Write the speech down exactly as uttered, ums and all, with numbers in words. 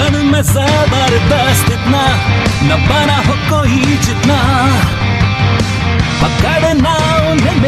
मन में जबरदस्त इतना न बना हो कोई जितना, पकड़ना उन्हें